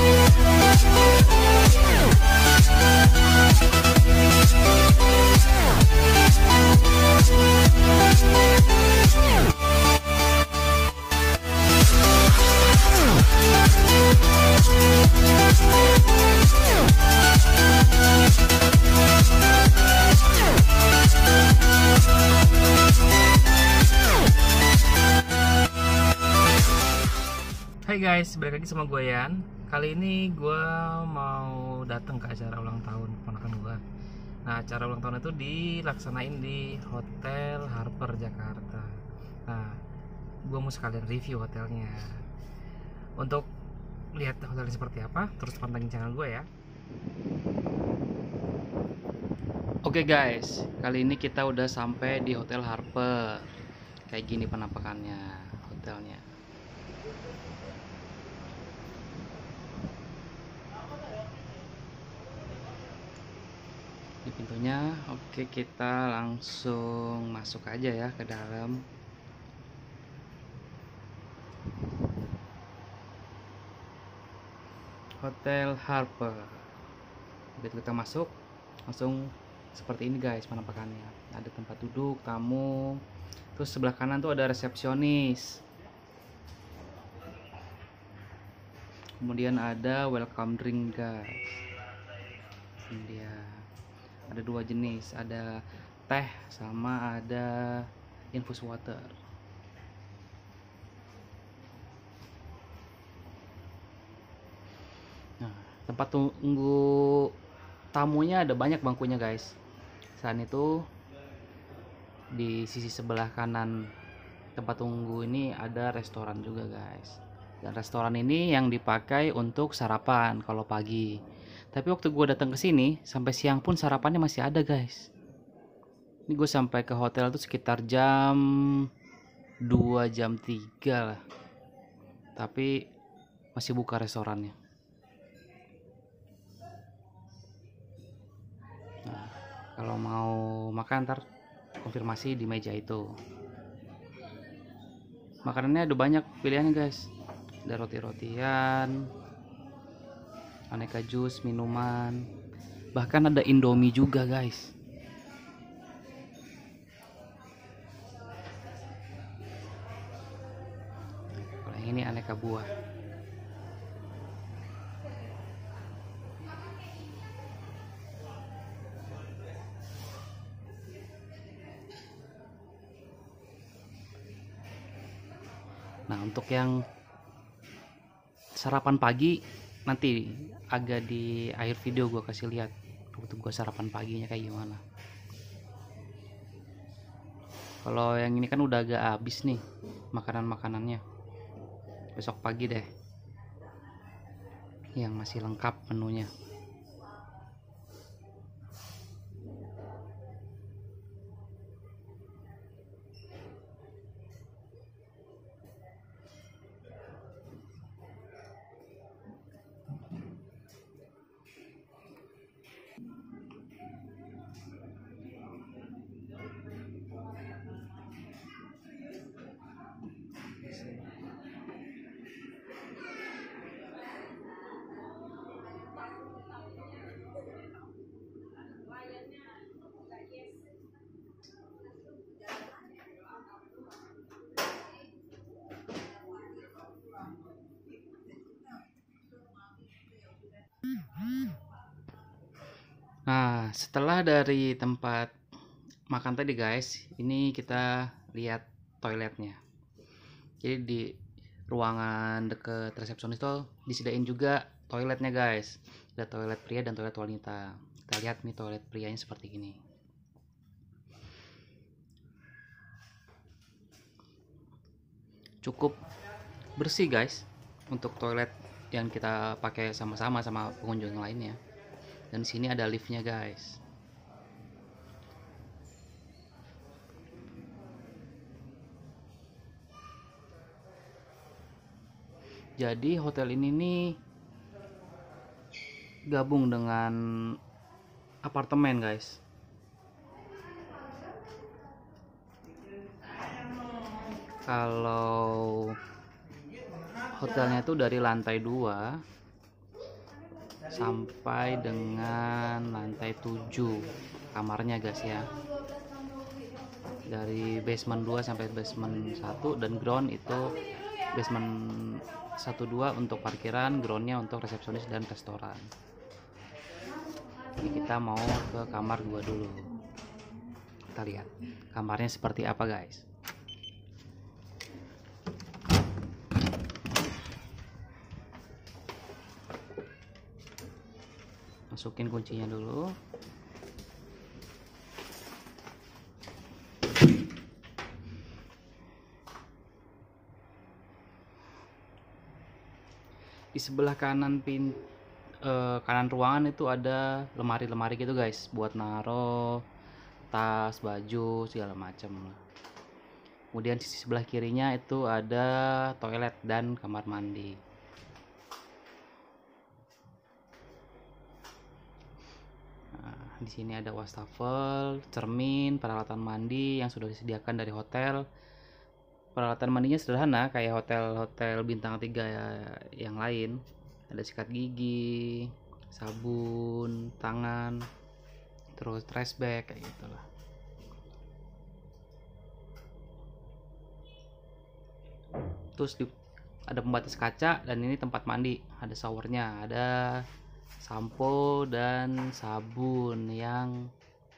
Hai guys, balik lagi sama gue Yan. Kali ini gue mau datang ke acara ulang tahun keponakan gue. Nah, acara ulang tahun itu dilaksanain di Hotel Harper Jakarta. Nah, gue mau sekalian review hotelnya. Untuk lihat hotelnya seperti apa, terus pantengin channel gue ya. Oke guys, kali ini kita udah sampai di Hotel Harper. Kayak gini penampakannya hotelnya. Di pintunya. Oke, kita langsung masuk aja ya ke dalam. Hotel Harper. Begitu kita masuk, langsung seperti ini guys penampakannya. Ada tempat duduk tamu, terus sebelah kanan tuh ada resepsionis, kemudian ada welcome drink guys. Ini dia, ada dua jenis, ada teh sama ada infus water. Nah, tempat tunggu tamunya ada banyak bangkunya guys. Selain itu di sisi sebelah kanan tempat tunggu ini ada restoran juga guys. Dan restoran ini yang dipakai untuk sarapan kalau pagi. Tapi waktu gue datang ke sini sampai siang pun sarapannya masih ada guys. Ini gue sampai ke hotel tuh sekitar jam 2 jam 3 lah. Tapi masih buka restorannya. Nah, kalau mau makan ntar konfirmasi di meja itu. Makanannya ada banyak pilihannya guys. Ada roti-rotian, aneka jus, minuman, bahkan ada Indomie juga guys. Kalau yang ini aneka buah. Nah, untuk yang sarapan pagi nanti agak di akhir video gue kasih lihat waktu gue sarapan paginya kayak gimana. Kalau yang ini kan udah agak habis nih makanan-makanannya. Besok pagi deh yang masih lengkap menunya. Nah, setelah dari tempat makan tadi guys, ini kita lihat toiletnya. Jadi di ruangan deket resepsionis itu disediain juga toiletnya guys. Ada toilet pria dan toilet wanita. Kita lihat nih toilet prianya seperti ini. Cukup bersih guys untuk toilet yang kita pakai sama-sama sama pengunjung lainnya. Dan di sini ada liftnya guys. Jadi hotel ini nih gabung dengan apartemen guys. Kalau hotelnya itu dari lantai 2 sampai dengan lantai 7 kamarnya guys ya. Dari basement 2 sampai basement 1, dan ground itu basement 1-2 untuk parkiran, groundnya untuk resepsionis dan restoran. Ini kita mau ke kamar 2 dulu. Kita lihat kamarnya seperti apa guys. Masukin kuncinya dulu. Di sebelah kanan kanan ruangan itu ada lemari-lemari gitu guys, buat naro tas, baju, segala macam lah. Kemudian sisi sebelah kirinya itu ada toilet dan kamar mandi. Nah, di sini ada wastafel, cermin, peralatan mandi yang sudah disediakan dari hotel. Peralatan mandinya sederhana kayak hotel-hotel bintang 3 yang lain. Ada sikat gigi, sabun tangan, terus trash bag kayak gitulah. Terus ada pembatas kaca, dan ini tempat mandi, ada showernya, ada sampo dan sabun yang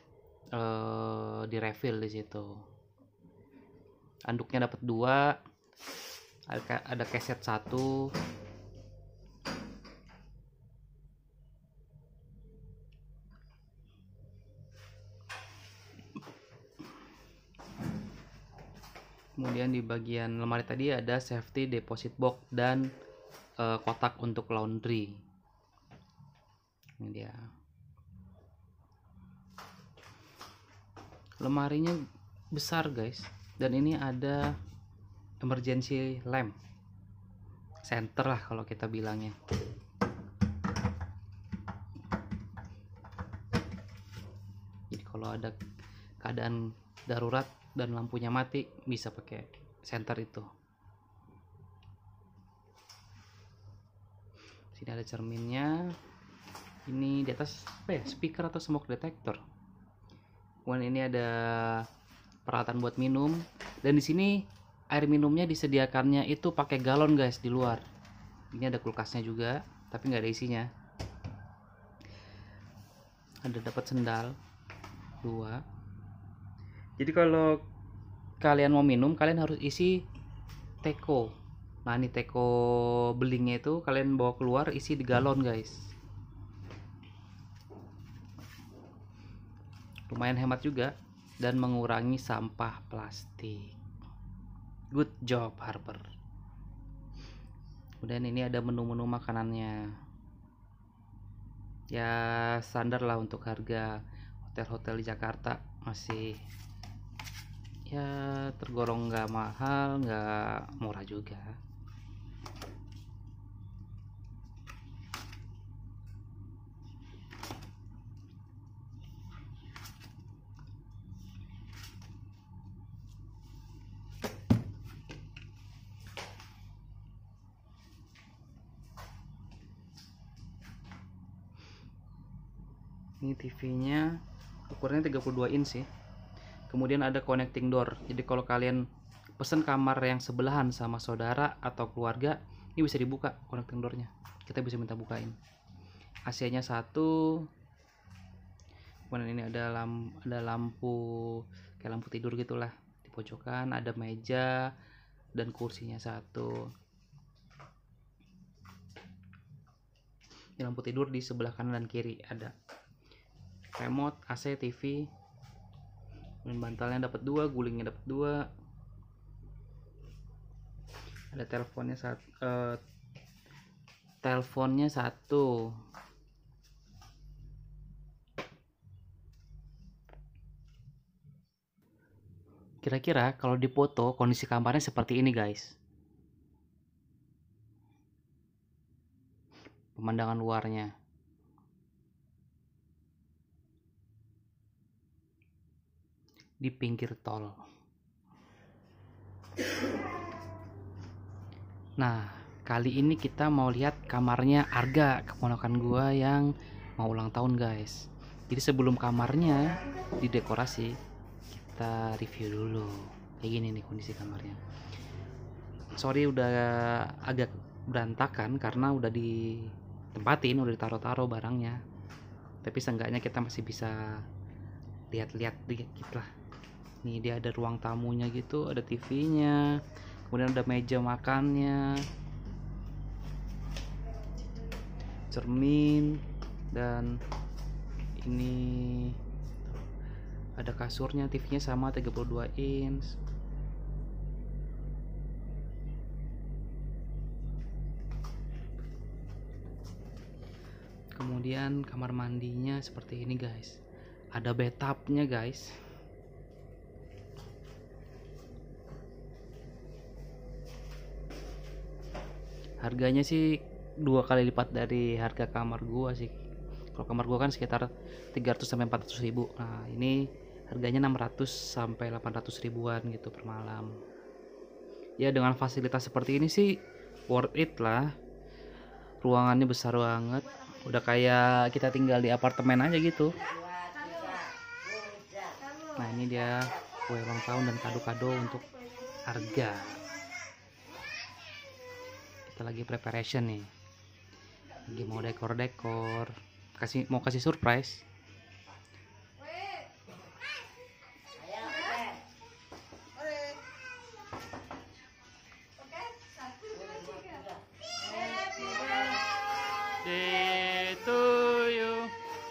di refill di situ. Anduknya dapat 2, ada keset 1. Kemudian di bagian lemari tadi ada safety deposit box dan kotak untuk laundry. Ini dia. Lemarinya besar guys, dan ini ada emergency lamp center lah kalau kita bilangnya. Jadi kalau ada keadaan darurat dan lampunya mati, bisa pakai center itu. Sini ada cerminnya. Ini di atas apa ya, speaker atau smoke detector. Kemudian ini ada peralatan buat minum, dan di sini air minumnya disediakannya itu pakai galon guys di luar. Ini ada kulkasnya juga, tapi nggak ada isinya. Ada dapat sendal 2. Jadi kalau kalian mau minum, kalian harus isi teko. Nah ini teko belingnya itu kalian bawa keluar, isi di galon guys. Lumayan hemat juga dan mengurangi sampah plastik. Good job Harper. Kemudian ini ada menu-menu makanannya. Ya standar lah untuk harga hotel-hotel di Jakarta, masih ya tergolong nggak mahal, nggak murah juga. Ini TV-nya ukurannya 32 inch sih. Kemudian ada connecting door. Jadi kalau kalian pesen kamar yang sebelahan sama saudara atau keluarga, ini bisa dibuka connecting door-nya. Kita bisa minta bukain. AC-nya 1. Kemudian ini ada lampu kayak lampu tidur gitulah di pojokan. Ada meja dan kursinya 1. Ini lampu tidur di sebelah kanan dan kiri ada. Remote, AC, TV. Kemudian bantalnya dapat 2, gulingnya dapat 2. Ada teleponnya 1. Kira-kira kalau dipoto kondisi kamarnya seperti ini guys. Pemandangan luarnya. Di pinggir tol. Nah, Kali ini kita mau lihat kamarnya Arga, keponakan gua yang mau ulang tahun, guys. Jadi sebelum kamarnya didekorasi, kita review dulu. Kayak gini nih kondisi kamarnya. Sorry udah agak berantakan karena udah ditempatin, udah ditaruh-taruh barangnya. Tapi seenggaknya kita masih bisa lihat-lihat dikit lah. Nih dia ada ruang tamunya gitu, ada TV-nya, kemudian ada meja makannya, cermin, dan ini ada kasurnya, TV-nya sama 32 inch. Kemudian kamar mandinya seperti ini, guys. Ada bathtubnya, guys. Harganya sih 2 kali lipat dari harga kamar gua sih. Kalau kamar gua kan sekitar 300 sampai 400 ribu. Nah, ini harganya 600 sampai 800 ribuan gitu per malam. Ya dengan fasilitas seperti ini sih worth it lah. Ruangannya besar banget. Udah kayak kita tinggal di apartemen aja gitu. Nah, ini dia kue ulang tahun dan kado-kado untuk Arga. Kita lagi preparation nih. Lagi mau dekor-dekor. Mau kasih surprise. Day to you.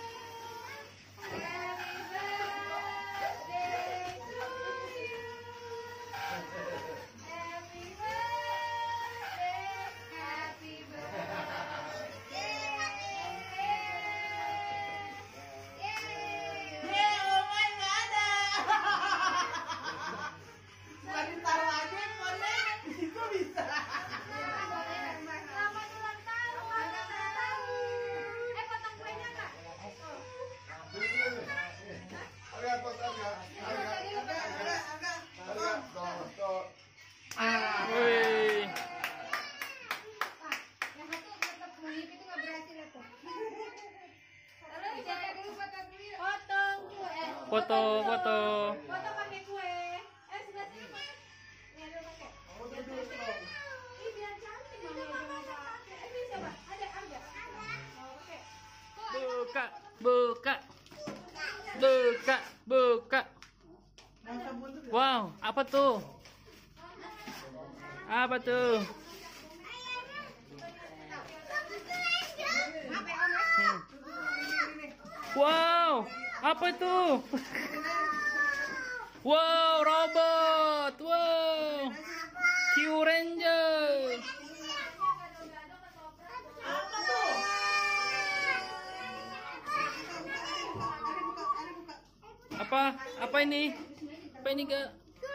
Foto pakai kue. Sebelah sini Mas. Ini ada pakai. Ini biar cantik mama pakai. Ini coba. Ada. Mau pakai. Buka. Wow, apa tuh? Wow, apa itu? Wow, robot. Wow, Q Ranger. Apa ini? Apa ini, Kak?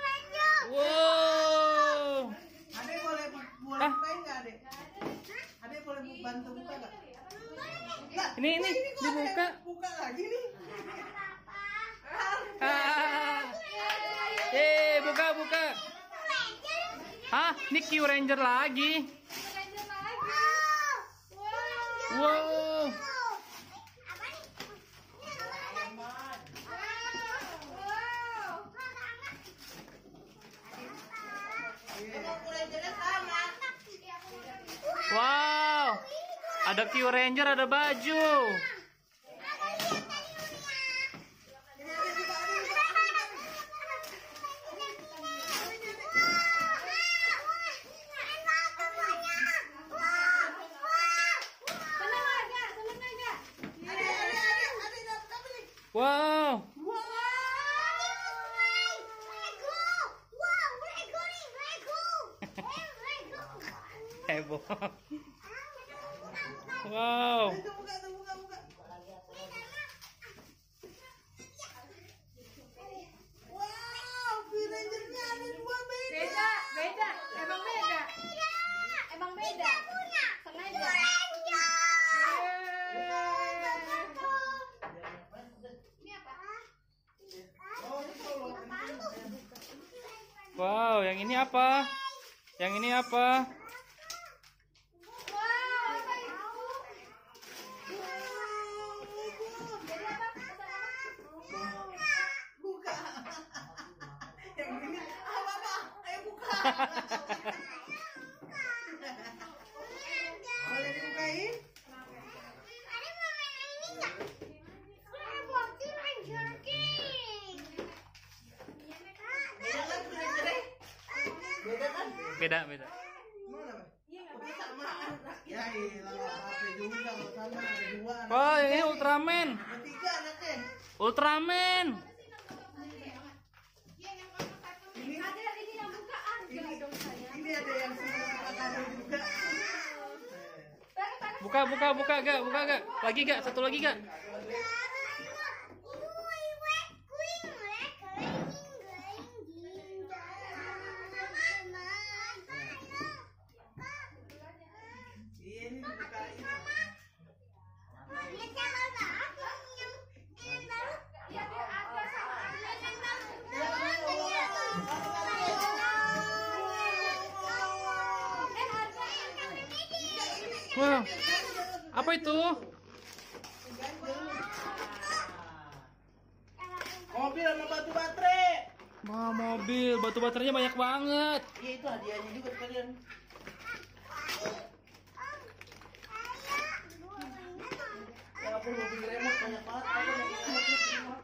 Wow. Adek boleh bukain nggak, Adek? Adek boleh bantu buka nggak? Ini dibuka. Buka lagi nih. Buka. Hah? Ini Q Ranger lagi. Wow. Wow. Ada Q Ranger, ada baju. Wow. Heboh. Wow. Buka. Wow, Power Ranger-nya ada 2 beda. Beda. Emang beda. Sengaja. Ini apa? Wow, yang ini apa? Boleh dibukain? Beda kan kira-kira? Beda kan? Beda, beda. Mana, Bang? Oh, samaan. Ya iyalah, apa juga sama ada dua anak. Oh, ini Ultraman. Ada tiga anaknya. Ultraman. Ini yang buka Angga dong sayang. Ini ada yang sama kakak kado juga. Buka gak? Lagi gak? Satu lagi gak? Iya, ini dibukain. Ya dia ada sama Angga Wah, apa itu? Mobil sama batu baterai. Wah, mobil. Batu baterainya banyak banget. Iya, itu hadiahnya juga sekalian. Ya apa mobil remote banyak banget. Apa mobil remote?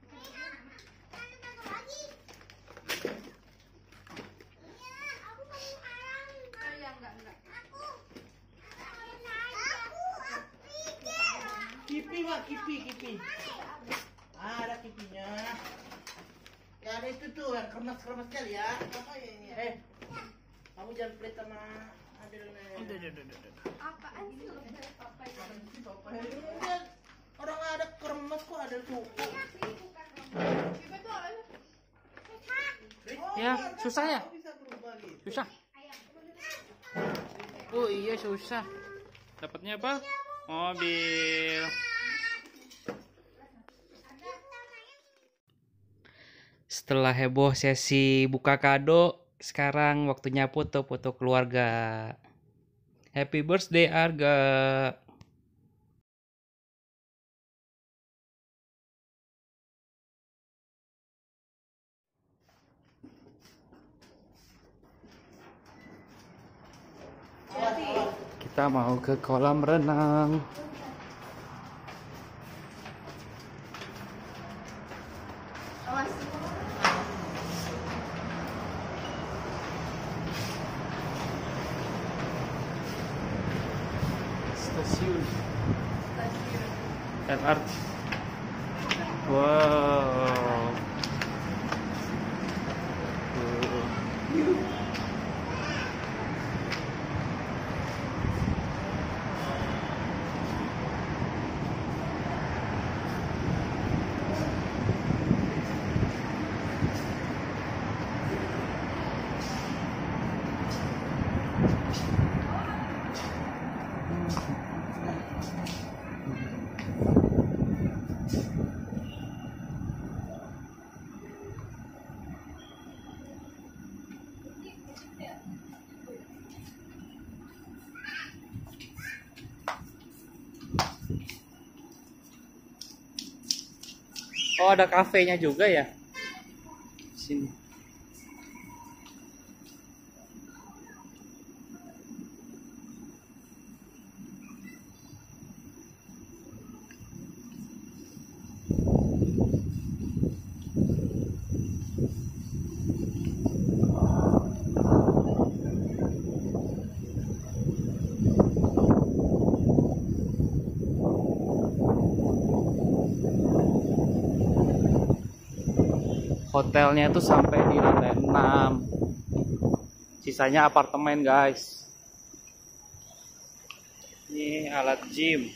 enggak. Kipi mak, kipi. Ah, ada kipinya. Ya ada itu tuh yang kremes kali ya. Apa ya ini? Kamu jangan pelit sama Adelnya. Apaan sih lo dari papa ini? Orang ada kremes kok ada suku. Ya, susah ya? Bisa berubah gitu. Susah. Oh iya, susah. Dapatnya apa? Mobil. Setelah heboh sesi buka kado, sekarang waktunya foto-foto keluarga. Happy birthday Arga. Kita mau ke kolam renang. Awas. Stasiun LRT. Wow. Oh, ada kafenya juga ya? Sini. Hotelnya tuh sampai di lantai 6. Sisanya apartemen, guys. Ini alat gym.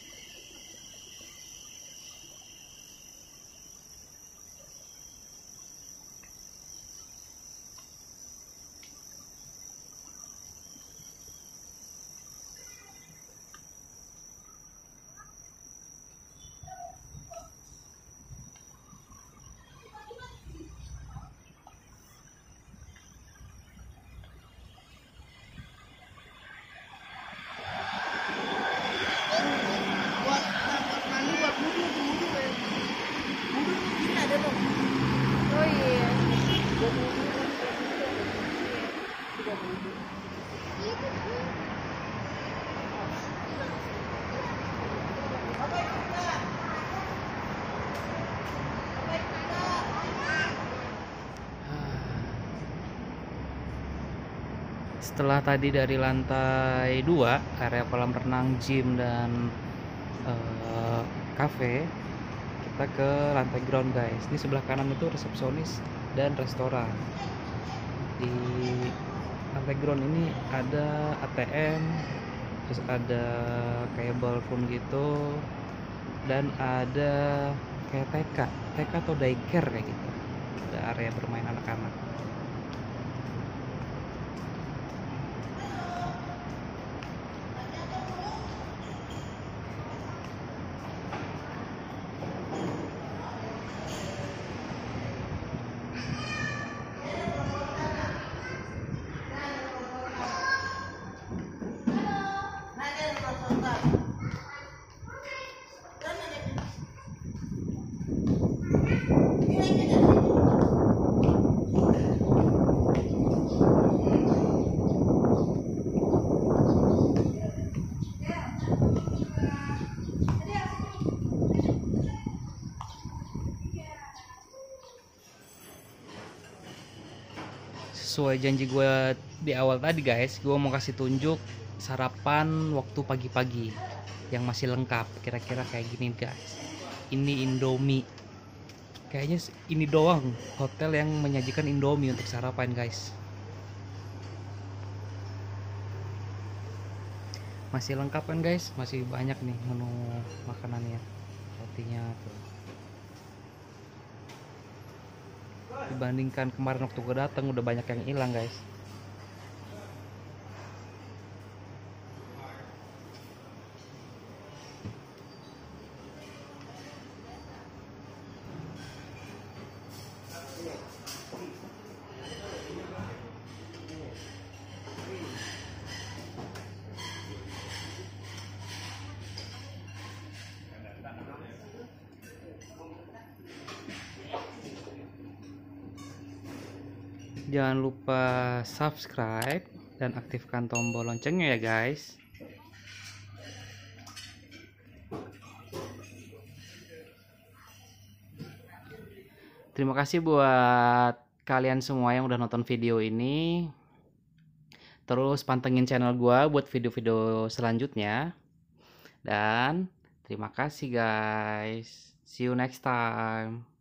Setelah tadi dari lantai 2 area kolam renang, gym dan cafe, kita ke lantai ground guys. Di sebelah kanan itu resepsionis dan restoran. Di lantai ground ini ada ATM, terus ada kayak ballroom gitu, dan ada kayak TK atau daycare kayak gitu. Ada area bermain anak-anak. Sesuai janji gue di awal tadi guys, gue mau kasih tunjuk sarapan waktu pagi-pagi yang masih lengkap. Kira-kira kayak gini guys. Ini Indomie. Kayaknya ini doang hotel yang menyajikan Indomie untuk sarapan guys. Masih lengkap kan guys, masih banyak nih menu makanannya. Rotinya tuh. Dibandingkan kemarin waktu gue datang udah banyak yang hilang guys. Jangan lupa subscribe dan aktifkan tombol loncengnya ya guys. Terima kasih buat kalian semua yang udah nonton video ini. Terus pantengin channel gua buat video-video selanjutnya. Dan terima kasih guys. See you next time.